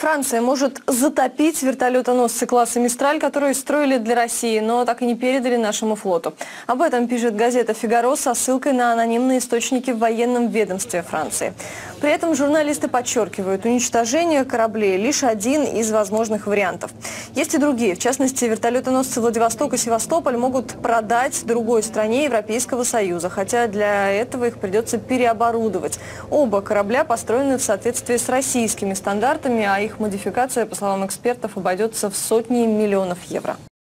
Франция может затопить вертолетоносцы класса «Мистраль», которые строили для России, но так и не передали нашему флоту. Об этом пишет газета «Фигаро» со ссылкой на анонимные источники в военном ведомстве Франции. При этом журналисты подчеркивают, уничтожение кораблей – лишь один из возможных вариантов. Есть и другие. В частности, вертолетоносцы «Владивосток» и «Севастополь» могут продать другой стране Европейского Союза, хотя для этого их придется переоборудовать. Оба корабля построены в соответствии с российскими стандартами, а их модификация, по словам экспертов, обойдется в сотни миллионов евро.